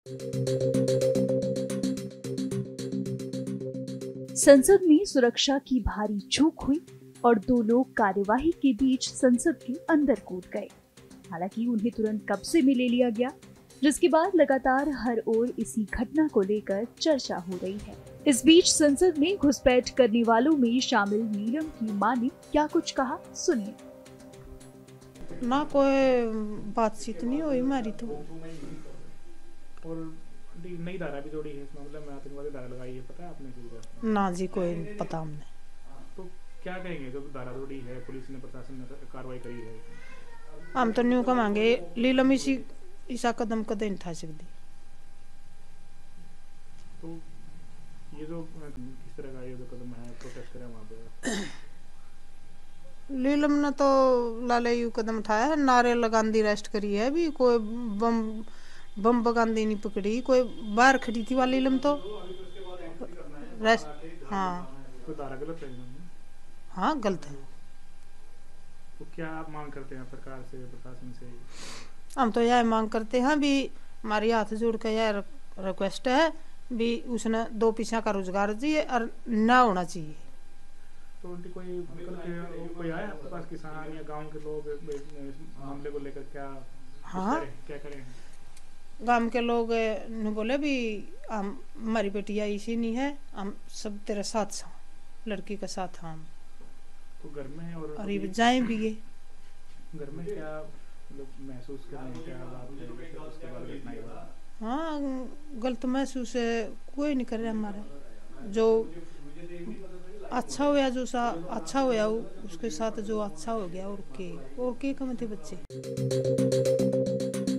संसद में सुरक्षा की भारी चूक हुई और 2 लोग कार्यवाही के बीच संसद के अंदर कूद गए। हालांकि उन्हें तुरंत कब्जे में ले लिया गया, जिसके बाद लगातार हर ओर इसी घटना को लेकर चर्चा हो रही है। इस बीच संसद में घुसपैठ करने वालों में शामिल नीलम की मां ने क्या कुछ कहा, सुनिए। ना कोई बातचीत नहीं हुई हमारी तो। और नई धारा भी जोड़ी है इस मामले में, आतंकवादी धारा लगाई है, पता है आपने? ना जी, कोई पता हमने। तो क्या कहेंगे जब धारा जोड़ी है, पुलिस ने, प्रशासन ने कार्रवाई करी है? हम तो न्यू कमांगे लीलम इसा कदम कदम उठा सकती। तो ये जो किस तरह का ये जो कदम है, प्रोटेस्ट करें वहाँ पे? लीलम ने तो लाले यू कदम उठाया है, नारे लगांदी रेस्ट करी है। भी कोई बम बगांदी नहीं पकड़ी, कोई बाहर खड़ी थी वाली लीलम तो रेस्ट। हाँ, तो धारा गलत है? हाँ गलत है। तो क्या आप मांग करते हैं सरकार से, प्रशासन से? हम तो यह मांग करते हैं भी, हमारी हाथ जोड़ कर यह रिक्वेस्ट है भी उसने 2 पैसा का रोजगार चाहिए और ना होना चाहिए। तो उनकी कोई आया आपके पास, किसान या गांव के लोग मामले को लेकर क्या? हाँ, क्या करें? गांव के लोग ने बोले भी हम हमारी बेटिया इसी नहीं है, हम सब तेरे साथ हैं, लड़की के साथ हम तो घर में और ये जाए भी ये घर में क्या मतलब महसूस कर रहे हैं, क्या बात है उसके बारे में घटना? हाँ, गलत महसूस कोई नहीं कर रहा हमारे। जो अच्छा होया, जो सा अच्छा होया उसके साथ जो अच्छा हो गया, और के कम थे बच्चे।